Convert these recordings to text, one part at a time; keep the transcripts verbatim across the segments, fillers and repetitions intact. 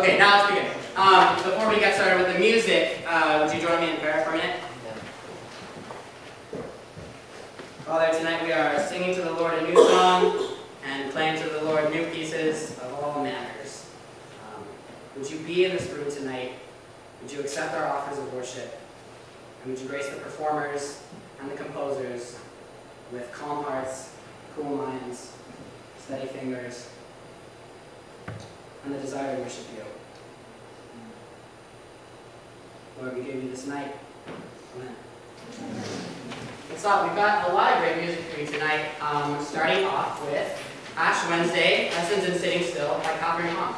Okay, now let's begin. Um, before we get started with the music, uh, would you join me in prayer for a minute? Father, tonight we are singing to the Lord a new song and playing to the Lord new pieces of all manners. Um, would you be in this room tonight? Would you accept our offers of worship? And would you grace the performers and the composers with calm hearts, cool minds, steady fingers, and the desire to worship you. Lord, we give you this night. Amen. Next up, we've got a lot of great music for you tonight, um, starting off with Ash Wednesday, Lessons in Sitting Still by Catherine Hahn.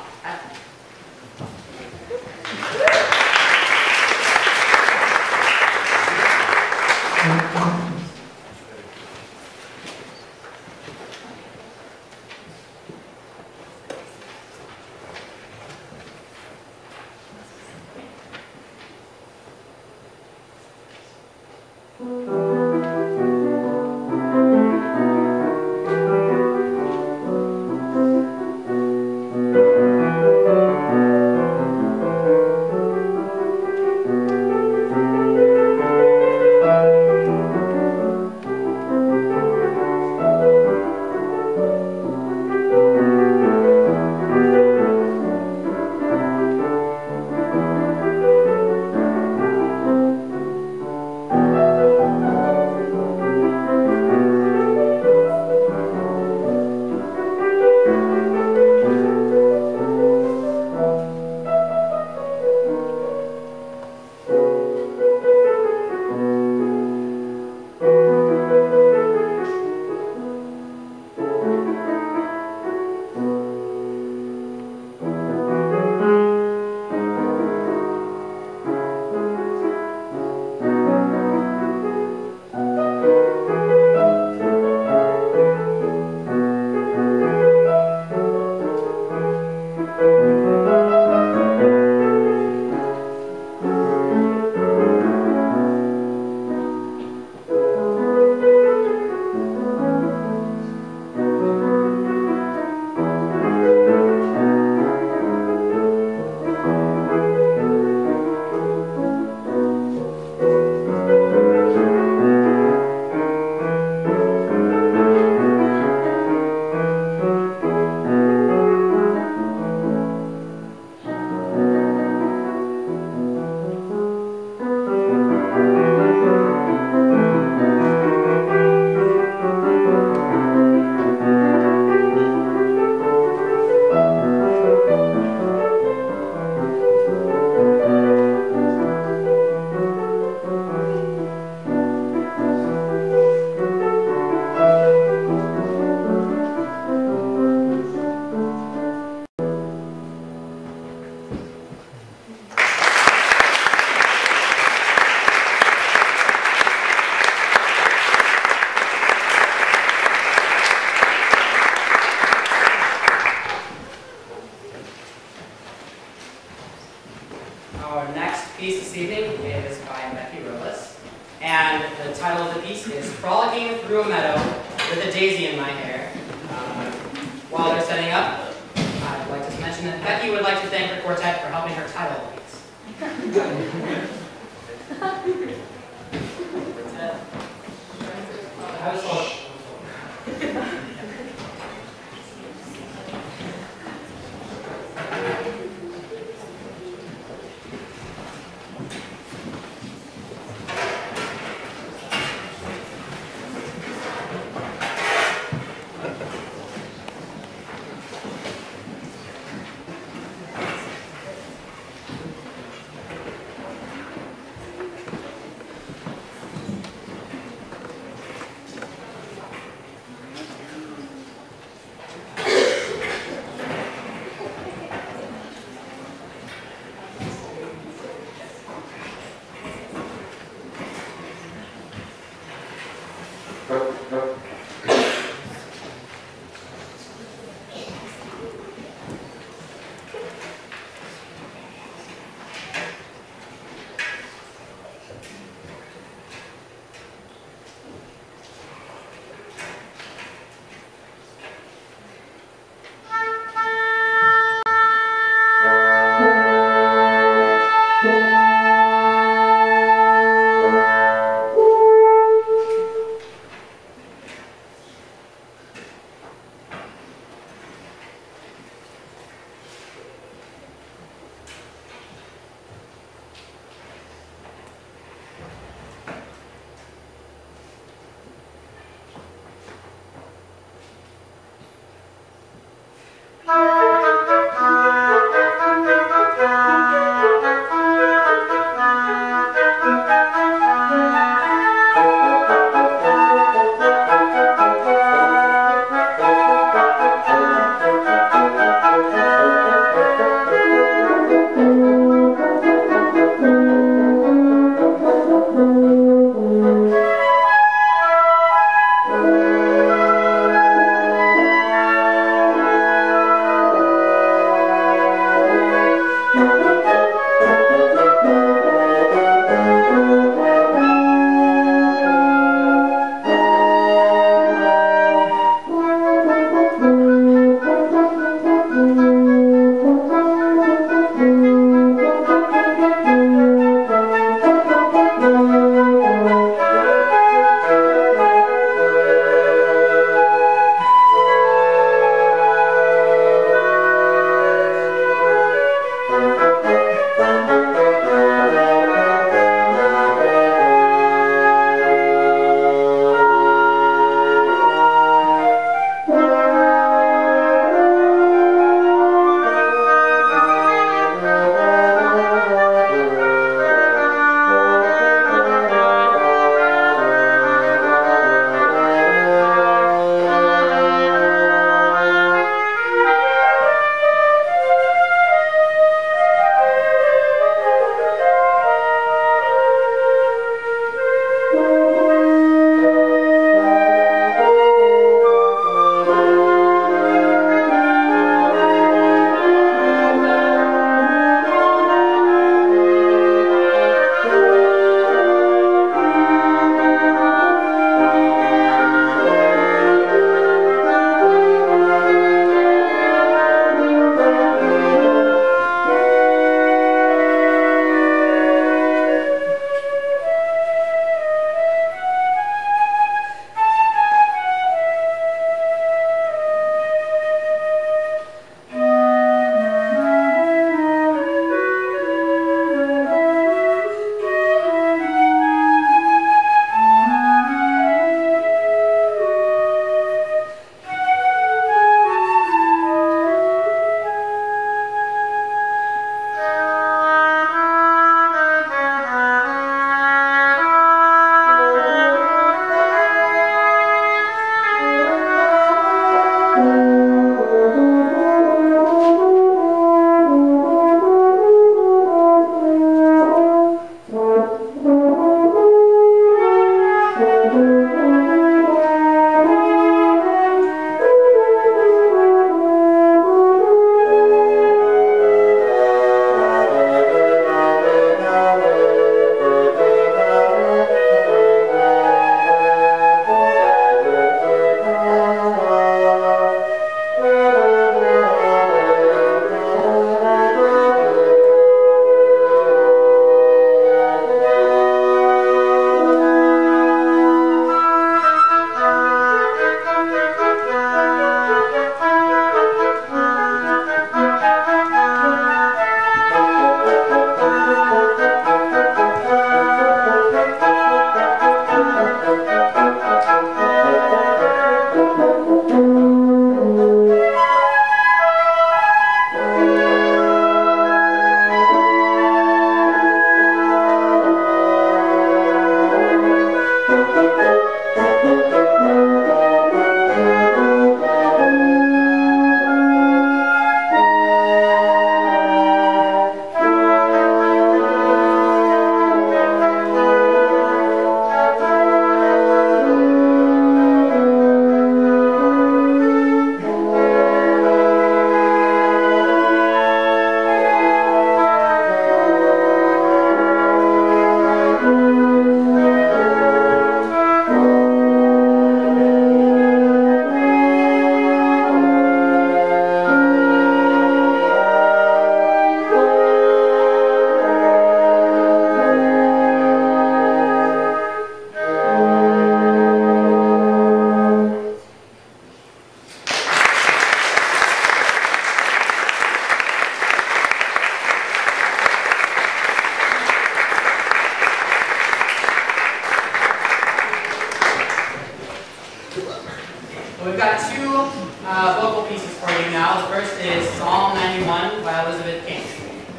got two uh, vocal pieces for you now. The first is Psalm ninety-one by Elizabeth King.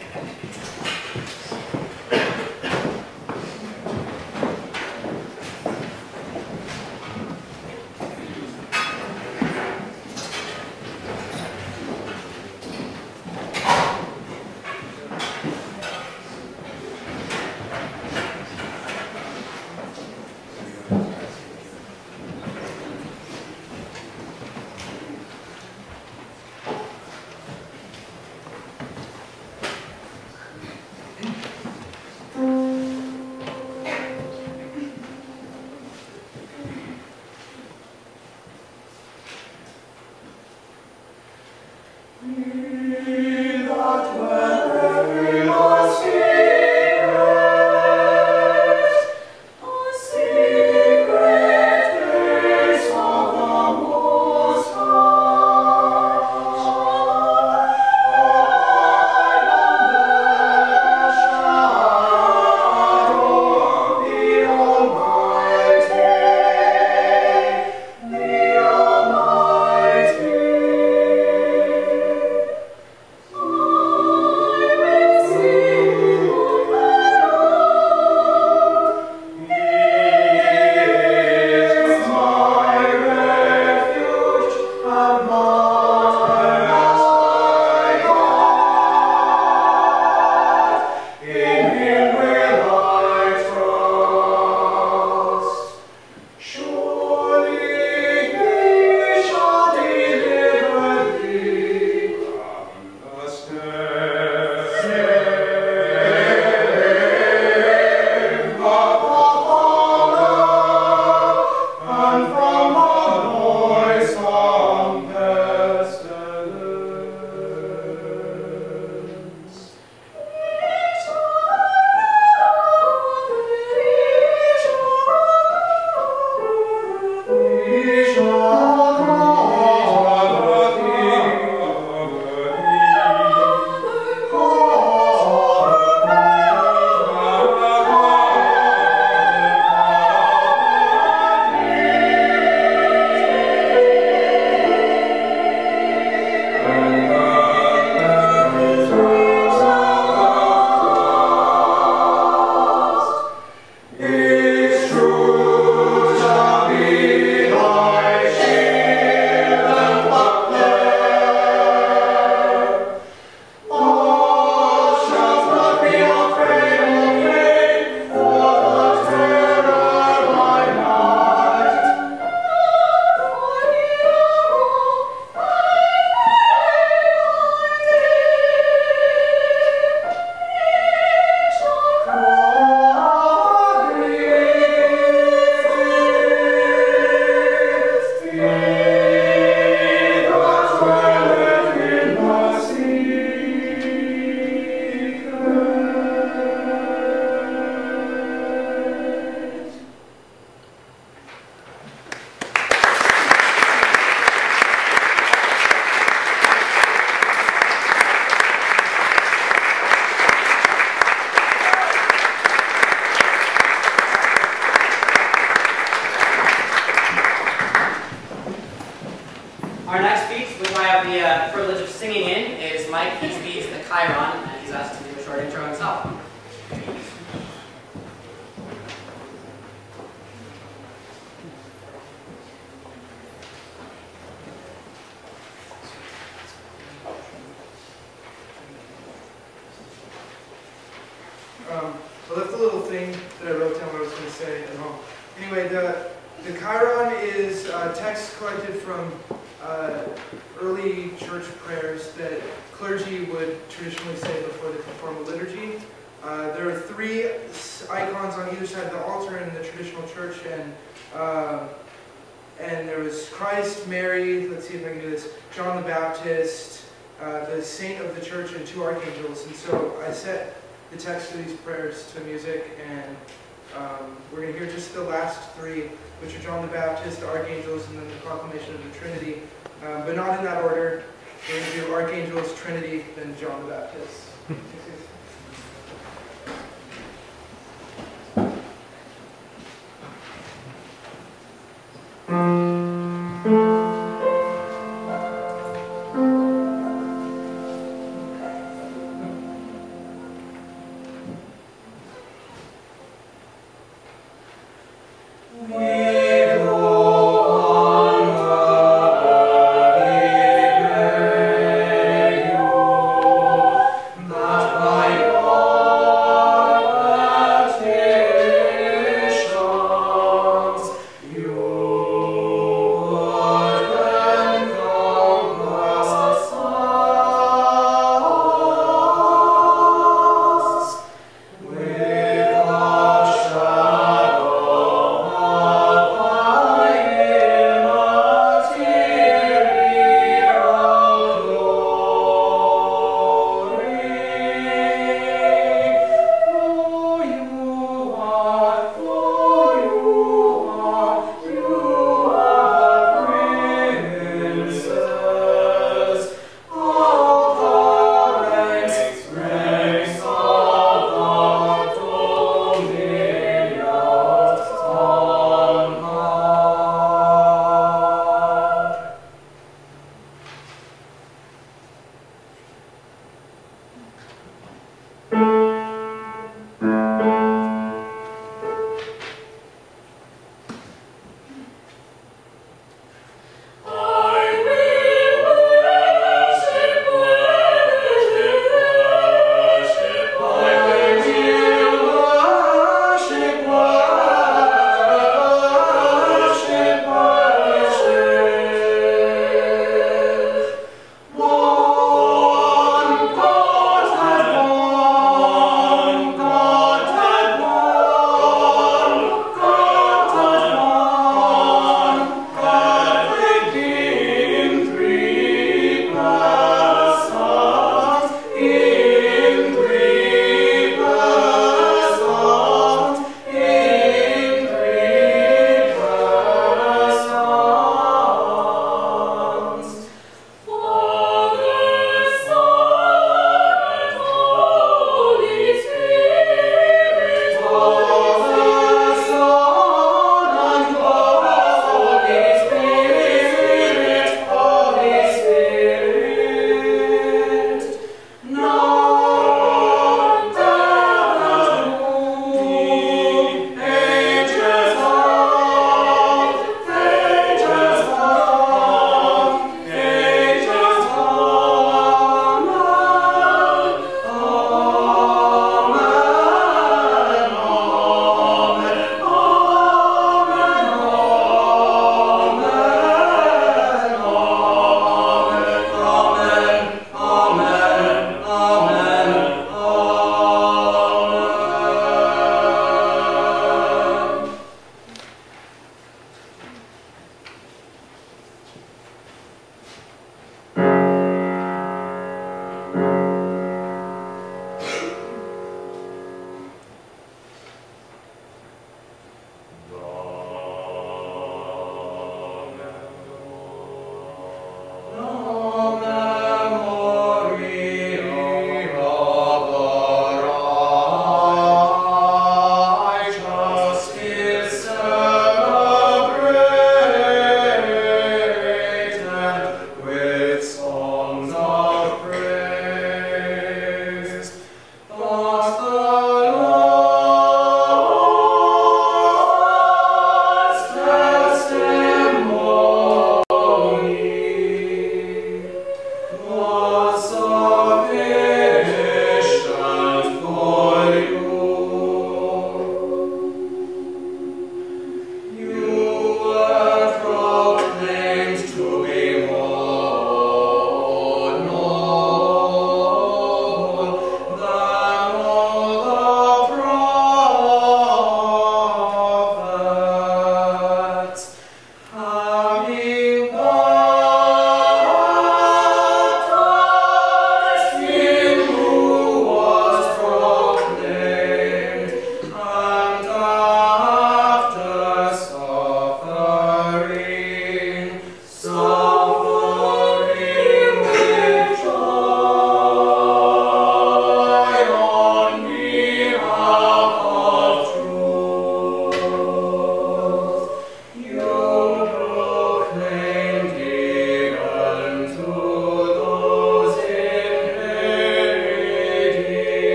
Our next piece, which I have the uh, privilege of singing in, is Mike Eastby's The Chiron, and he's asked to do a short intro himself. Um, well, that's the little thing that I wrote down what I was going to say at home. Anyway, the, the Chiron is a text collected from uh, early church prayers that clergy would traditionally say before they perform a liturgy. Uh, there are three icons on either side of the altar in the traditional church, and uh, and there was Christ, Mary, let's see if I can do this, John the Baptist, uh, the saint of the church, and two archangels. And so I set the text of these prayers to music, and um, we're going to hear just the last three, which are John the Baptist, the archangels, and then the proclamation of the Trinity, um, but not in that order. We're going to do archangels, Trinity, then John the Baptist. With a shadow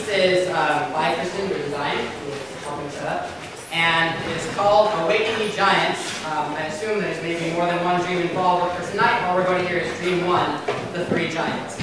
is um, by Kristen, who designed, who is helping set up, and it is called Awakening Giants. Um, I assume there's maybe more than one dream involved, but for tonight, all we're going to hear is Dream One, the Three Giants.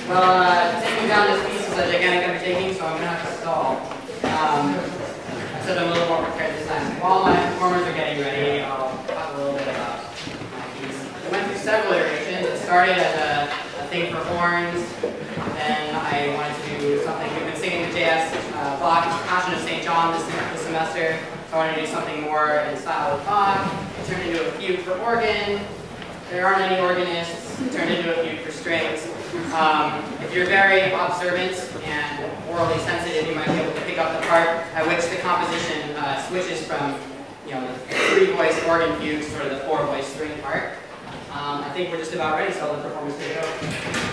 Well, uh, taking down this piece is a gigantic undertaking, so I'm going to have to stall. Um, I said I'm a little more prepared this time. While my performers are getting ready, I'll talk a little bit about my piece. We went through several iterations. It started as a, a thing for horns, then I wanted to do something. We've been singing the J S uh, Bach Passion of Saint John this, this semester, so I wanted to do something more in style with Bach. It turned into a fugue for organ. There aren't any organists. It turned into a fugue for strings. Um, if you're very observant and orally sensitive, you might be able to pick up the part at which the composition uh, switches from, you know, the three-voice organ fugue to sort of the four-voice string part. Um, I think we're just about ready, so I'll let the performance take over.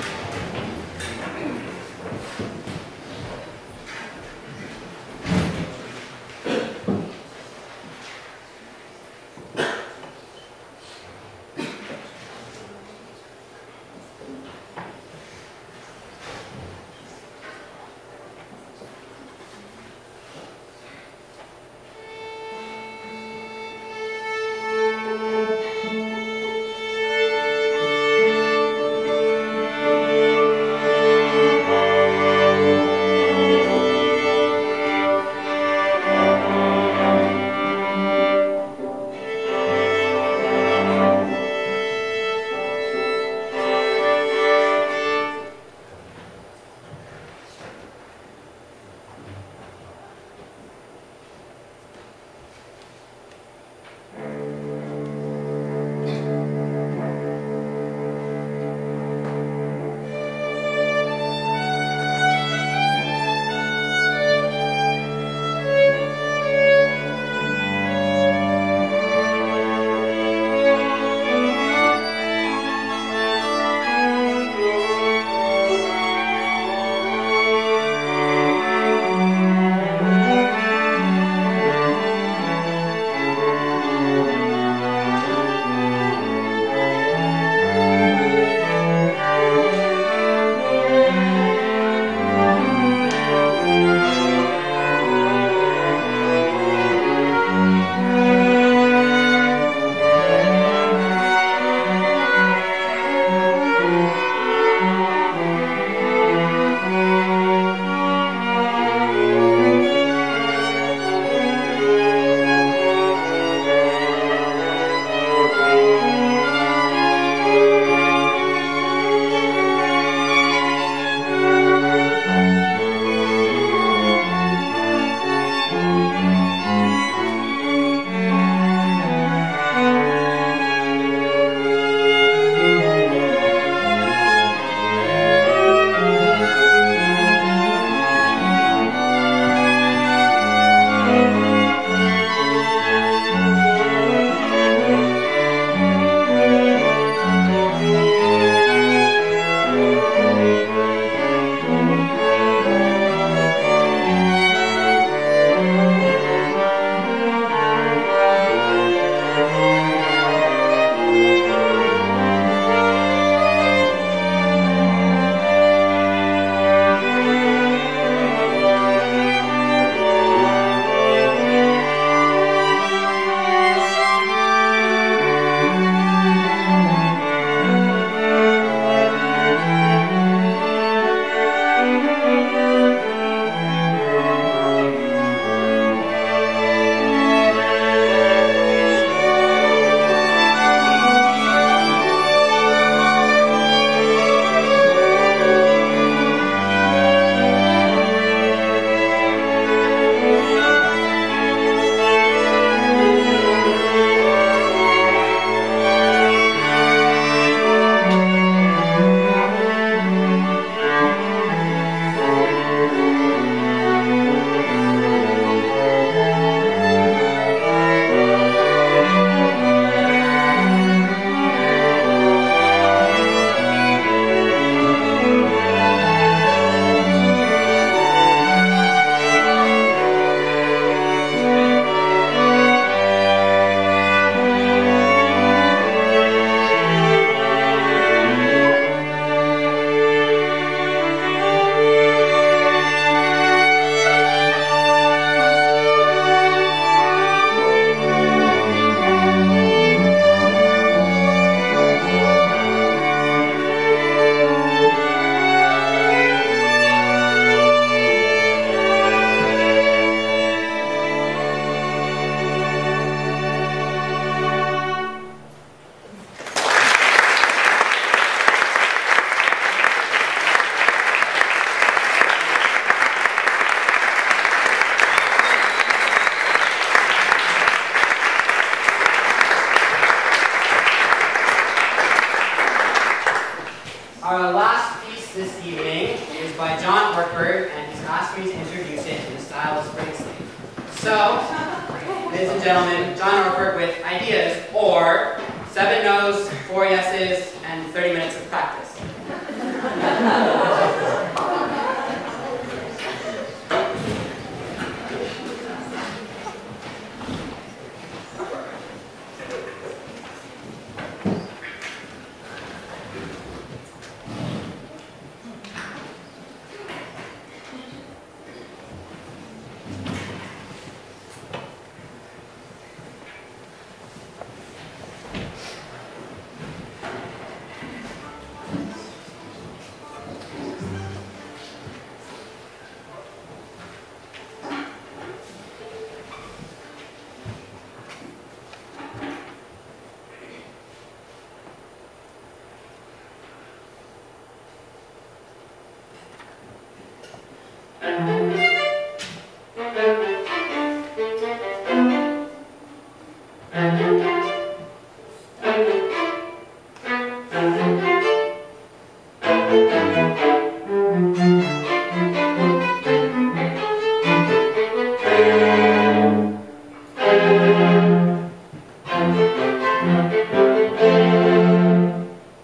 this evening is by John Ortberg, and he's asked me to introduce it in the style of Springsteen. So, ladies and gentlemen, John Ortberg with Ideas, or seven no's, four yeses, and thirty minutes of practice.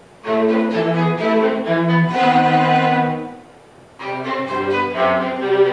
Thank you.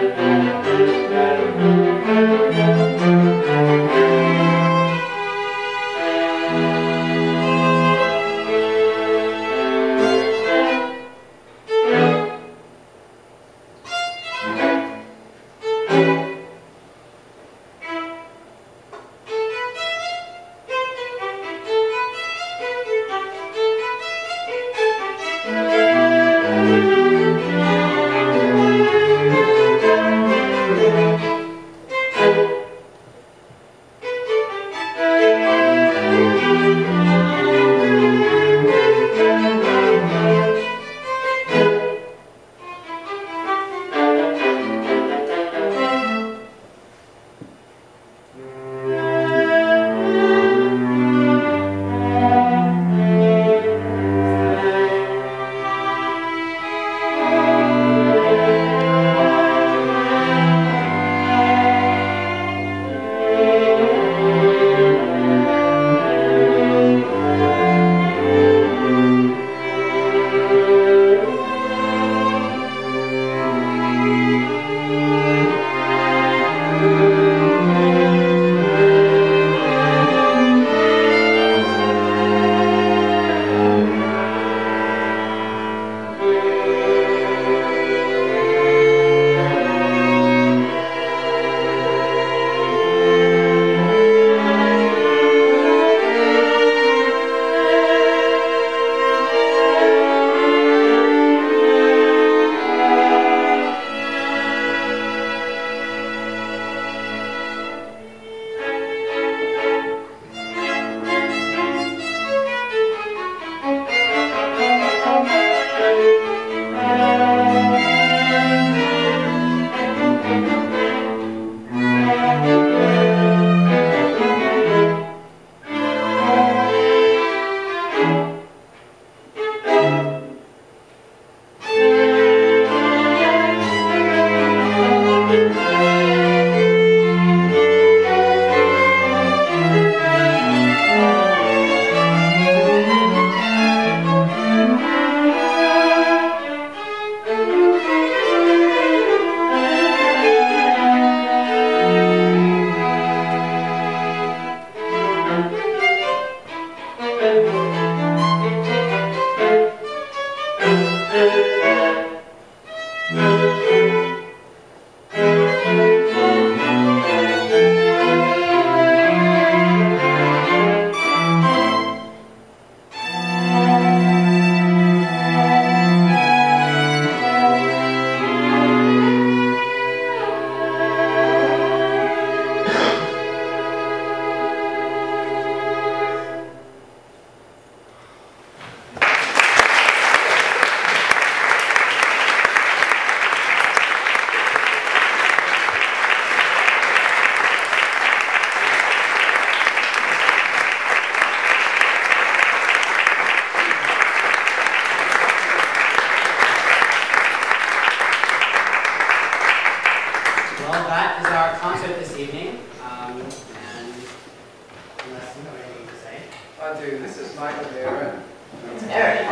to it this evening. Um, and unless you have anything to say. I do. This is Michael Barrett. Eric.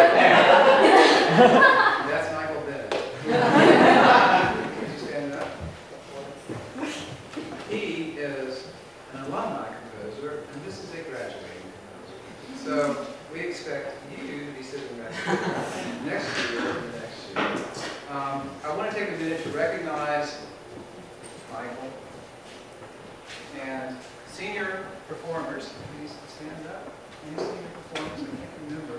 That's Michael Bennett. Could you stand up? He is an alumni composer, and this is a graduating composer. So we expect you to be sitting right next to you or next to you. Um, I want to take a minute to recognize Michael and senior performers. Please stand up. Any senior performers? I can't remember.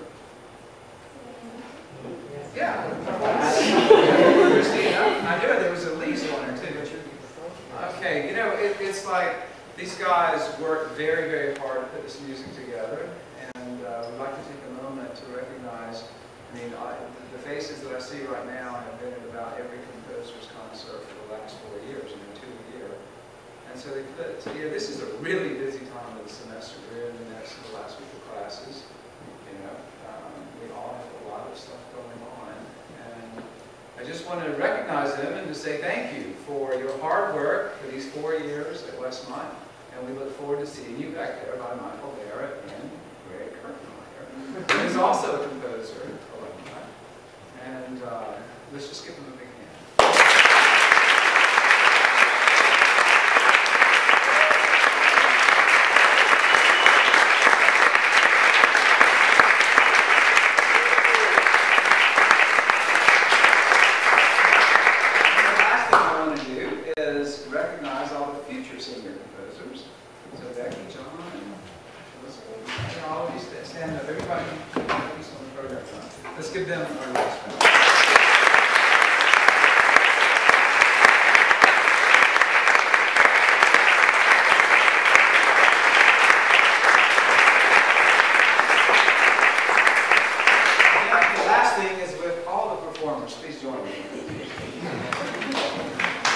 Yeah. Christina, I knew there was at least one or two. Okay, you know, it, it's like these guys work very, very hard to put this music together, and uh, we'd like to take a moment to recognize, I mean, I, the faces that I see right now have been at about every composer's concert for the last four years, you know, two a year. And so they put, you know, this is a really busy time of the semester. We're in the next, the last week of classes, you know. Um, we all have a lot of stuff going on. And I just want to recognize them and to say thank you for your hard work for these four years at Westmont. And we look forward to seeing you back there by Michael Barrett and Greg Kirkmeyer, who's also a composer, alumni. And uh, let's just give them a big hand. Let's give them our next round. The last thing is with all the performers. Please join me.